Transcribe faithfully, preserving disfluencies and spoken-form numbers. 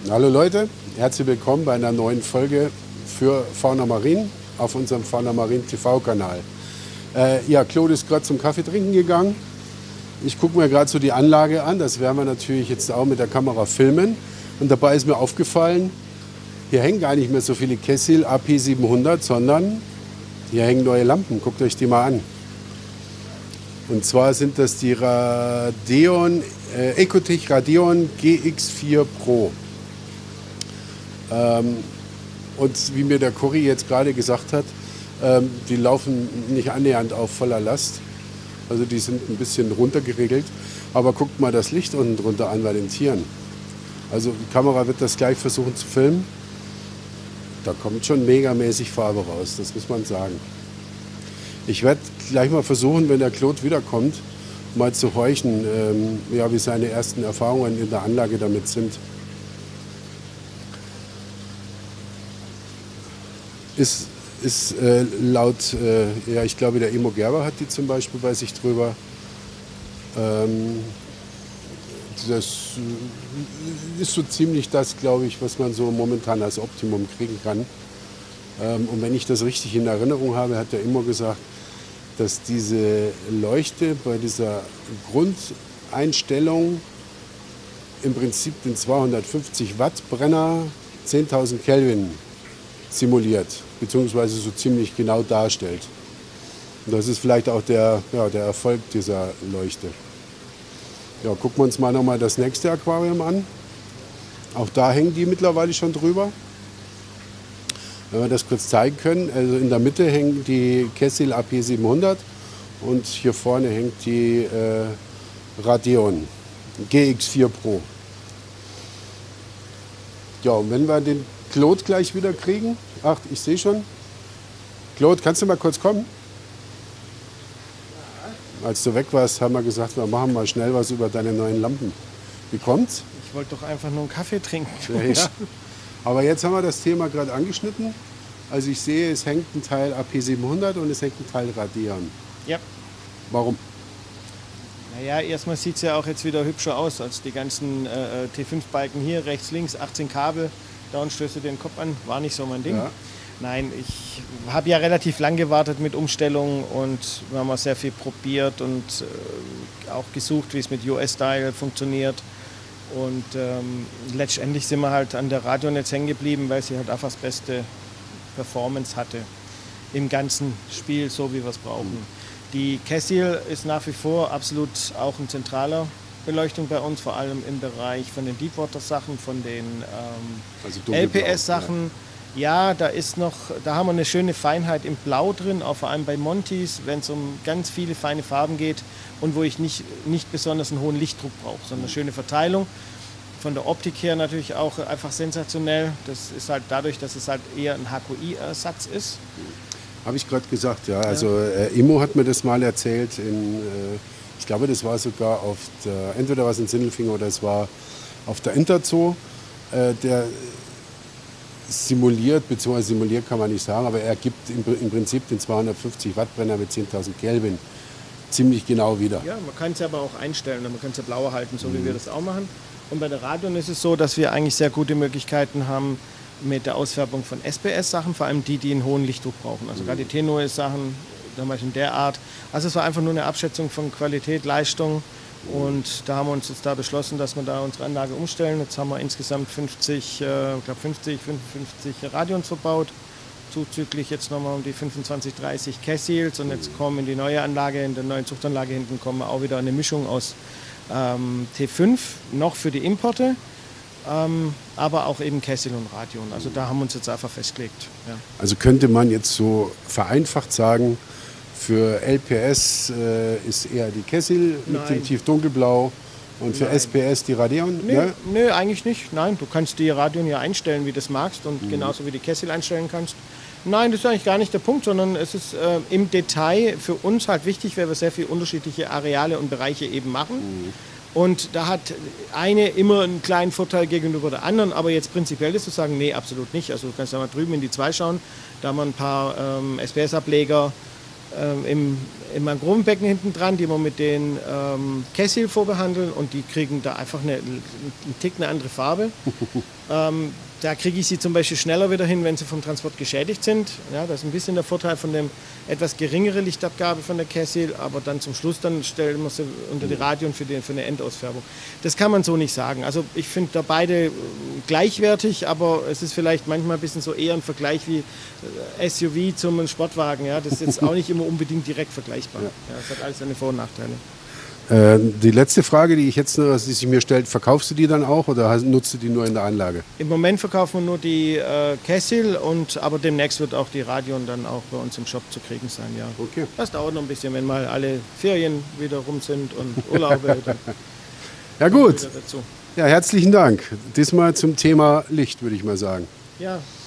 Hallo Leute, herzlich willkommen bei einer neuen Folge für Fauna Marin auf unserem Fauna Marin T V-Kanal. Äh, ja, Claude ist gerade zum Kaffee trinken gegangen. Ich gucke mir gerade so die Anlage an, das werden wir natürlich jetzt auch mit der Kamera filmen. Und dabei ist mir aufgefallen, hier hängen gar nicht mehr so viele Kessil A P siebenhundert, sondern hier hängen neue Lampen. Guckt euch die mal an. Und zwar sind das die Radeon, äh, Ecotech Radeon G X vier Pro. Ähm, und wie mir der Cory jetzt gerade gesagt hat, ähm, die laufen nicht annähernd auf voller Last. Also die sind ein bisschen runtergeregelt. Aber guckt mal das Licht unten drunter an bei den Tieren. Also die Kamera wird das gleich versuchen zu filmen. Da kommt schon megamäßig Farbe raus, das muss man sagen. Ich werde gleich mal versuchen, wenn der Claude wiederkommt, mal zu horchen, ähm, ja, wie seine ersten Erfahrungen in der Anlage damit sind. Ist, ist äh, laut, äh, ja, ich glaube, der Emo Gerber hat die zum Beispiel bei sich drüber. Ähm, das ist so ziemlich das, glaube ich, was man so momentan als Optimum kriegen kann. Ähm, und wenn ich das richtig in Erinnerung habe, hat er immer gesagt, dass diese Leuchte bei dieser Grundeinstellung im Prinzip den zweihundertfünfzig Watt Brenner zehntausend Kelvin simuliert, beziehungsweise so ziemlich genau darstellt. Und das ist vielleicht auch der, ja, der Erfolg dieser Leuchte. Ja, gucken wir uns mal noch mal das nächste Aquarium an. Auch da hängen die mittlerweile schon drüber. Wenn wir das kurz zeigen können, also in der Mitte hängt die Kessil A P siebenhundert und hier vorne hängt die äh, Radeon G X vier Pro. Ja, und wenn wir den Claude gleich wieder kriegen, ach, ich sehe schon. Claude, kannst du mal kurz kommen? Als du weg warst, haben wir gesagt, wir machen mal schnell was über deine neuen Lampen. Wie kommt's? Ich wollte doch einfach nur einen Kaffee trinken. Ja. Aber jetzt haben wir das Thema gerade angeschnitten. Also ich sehe, es hängt ein Teil A P siebenhundert und es hängt ein Teil Radeon. Ja. Warum? Naja, erstmal sieht es ja auch jetzt wieder hübscher aus als die ganzen äh, T fünf Balken hier, rechts, links, achtzehn Kabel. Dauernd stößt du den Kopf an, war nicht so mein Ding. Ja. Nein, ich habe ja relativ lang gewartet mit Umstellungen und wir haben auch sehr viel probiert und äh, auch gesucht, wie es mit U S-Style funktioniert. Und ähm, letztendlich sind wir halt an der Radeon jetzt hängen geblieben, weil sie halt einfach das beste Performance hatte im ganzen Spiel, so wie wir es brauchen. Mhm. Die Kessil ist nach wie vor absolut auch ein zentraler Beleuchtung bei uns, vor allem im Bereich von den Deepwater-Sachen, von den ähm, also L P S-Sachen. Ja. ja, da ist noch, da haben wir eine schöne Feinheit im Blau drin, auch vor allem bei Montys, wenn es um ganz viele feine Farben geht und wo ich nicht, nicht besonders einen hohen Lichtdruck brauche, sondern eine schöne Verteilung. Von der Optik her natürlich auch einfach sensationell. Das ist halt dadurch, dass es halt eher ein H Q I-Ersatz ist. Habe ich gerade gesagt, ja. Also äh, Immo hat mir das mal erzählt. In, äh, ich glaube, das war sogar auf der, entweder war es in Sindelfingen oder es war auf der Interzoo. Äh, der simuliert, beziehungsweise simuliert kann man nicht sagen, aber er gibt im, im Prinzip den zweihundertfünfzig Watt Brenner mit zehntausend Kelvin ziemlich genau wieder. Ja, man kann es ja aber auch einstellen. Man kann es ja blauer halten, so mhm. wie wir das auch machen. Und bei der Radeon ist es so, dass wir eigentlich sehr gute Möglichkeiten haben mit der Ausfärbung von S B S-Sachen, vor allem die, die einen hohen Lichtdruck brauchen. Also mhm. gerade die Tenue-Sachen, damals in der Art. Also es war einfach nur eine Abschätzung von Qualität, Leistung. Und da haben wir uns jetzt da beschlossen, dass wir da unsere Anlage umstellen. Jetzt haben wir insgesamt fünfzig, äh, ich glaube fünfzig, fünfundfünfzig Radeons verbaut. Zuzüglich jetzt nochmal um die fünfundzwanzig, dreißig Kessils. Und jetzt kommen in die neue Anlage, in der neuen Zuchtanlage hinten, kommen auch wieder eine Mischung aus ähm, T fünf, noch für die Importe. Ähm, aber auch eben Kessil und Radeon. Also da haben wir uns jetzt einfach festgelegt. Ja. Also könnte man jetzt so vereinfacht sagen, für L P S äh, ist eher die Kessil mit dem tief-dunkelblau und für Nein. S P S die Radeon? Nö, ne? Nö, eigentlich nicht. Nein, du kannst die Radeon ja einstellen, wie du das magst und mhm. genauso wie die Kessil einstellen kannst. Nein, das ist eigentlich gar nicht der Punkt, sondern es ist äh, im Detail für uns halt wichtig, weil wir sehr viele unterschiedliche Areale und Bereiche eben machen. Mhm. Und da hat eine immer einen kleinen Vorteil gegenüber der anderen, aber jetzt prinzipiell ist zu sagen, nee, absolut nicht. Also du kannst ja mal drüben in die zwei schauen, da haben wir ein paar ähm, S P S-Ableger ähm, im im Mangrovenbecken hinten dran, die wir mit den ähm, Kessil vorbehandeln und die kriegen da einfach eine, einen Tick eine andere Farbe. ähm, da kriege ich sie zum Beispiel schneller wieder hin, wenn sie vom Transport geschädigt sind. Ja, das ist ein bisschen der Vorteil von dem etwas geringere Lichtabgabe von der Kessil, aber dann zum Schluss dann stellen wir sie unter die Radien für, die, für eine Endausfärbung. Das kann man so nicht sagen. Also ich finde da beide gleichwertig, aber es ist vielleicht manchmal ein bisschen so eher ein Vergleich wie S U V zum Sportwagen. Ja, das ist jetzt auch nicht immer unbedingt direkt vergleichbar. Ja. Ja, das hat alles seine Vor- und Nachteile. Die letzte Frage, die ich jetzt noch, die sich mir stellt, verkaufst du die dann auch oder nutzt du die nur in der Anlage? Im Moment verkaufen wir nur die äh, Kessil, und aber demnächst wird auch die Radion dann auch bei uns im Shop zu kriegen sein. Ja. Okay. Das dauert noch ein bisschen, wenn mal alle Ferien wieder rum sind und Urlaube. Ja gut. Ja, herzlichen Dank. Diesmal zum Thema Licht, würde ich mal sagen. Ja.